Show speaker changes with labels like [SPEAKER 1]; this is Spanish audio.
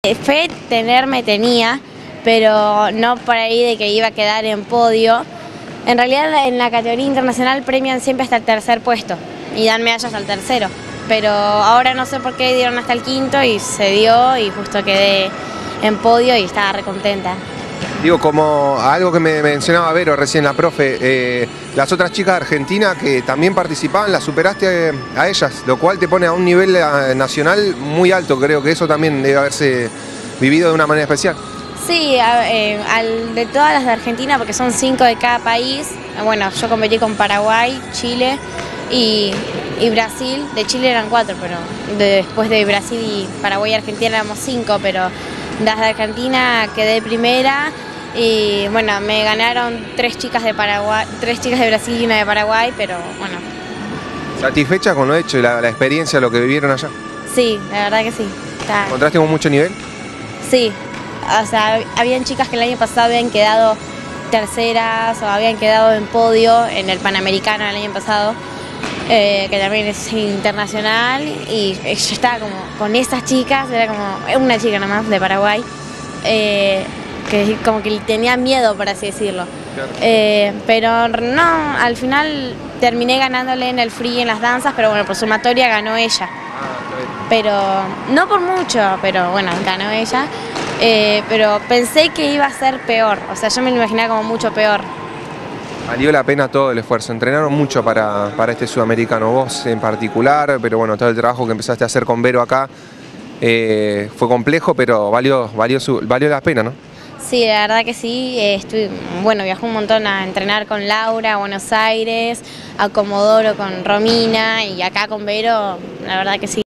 [SPEAKER 1] Fe tenerme tenía, pero no por ahí de que iba a quedar en podio. En realidad en la categoría internacional premian siempre hasta el tercer puesto y dan medallas al tercero. Pero ahora no sé por qué dieron hasta el quinto y se dio y justo quedé en podio y estaba recontenta.
[SPEAKER 2] Digo, como algo que me mencionaba Vero recién, la profe, las otras chicas de Argentina que también participaban, las superaste a ellas, lo cual te pone a un nivel nacional muy alto. Creo que eso también debe haberse vivido de una manera especial.
[SPEAKER 1] Sí, de todas las de Argentina, porque son 5 de cada país. Bueno, yo competí con Paraguay, Chile y Brasil. De Chile eran 4, pero después de Brasil y Paraguay y Argentina éramos 5, pero las de Argentina quedé primera. Y bueno, me ganaron 3 chicas de Paraguay, 3 chicas de Brasil y una de Paraguay, pero bueno.
[SPEAKER 2] ¿Satisfecha con lo hecho y la experiencia, lo que vivieron allá?
[SPEAKER 1] Sí, la verdad que sí.
[SPEAKER 2] ¿Encontraste con mucho nivel?
[SPEAKER 1] Sí, o sea, habían chicas que el año pasado habían quedado terceras o habían quedado en podio en el Panamericano el año pasado, que también es internacional, y yo estaba como con esas chicas, era como una chica nomás de Paraguay, que como que tenía miedo, por así decirlo. Claro. Pero no, al final terminé ganándole en el free y en las danzas, pero bueno, por sumatoria ganó ella. Pero no por mucho, pero bueno, ganó ella. Pero pensé que iba a ser peor, o sea, yo me lo imaginaba como mucho peor.
[SPEAKER 2] Valió la pena todo el esfuerzo, entrenaron mucho para este sudamericano, vos en particular, pero bueno, todo el trabajo que empezaste a hacer con Vero acá fue complejo, pero valió la pena, ¿no?
[SPEAKER 1] Sí, la verdad que sí, bueno, viajé un montón a entrenar con Laura a Buenos Aires, a Comodoro con Romina y acá con Vero, la verdad que sí.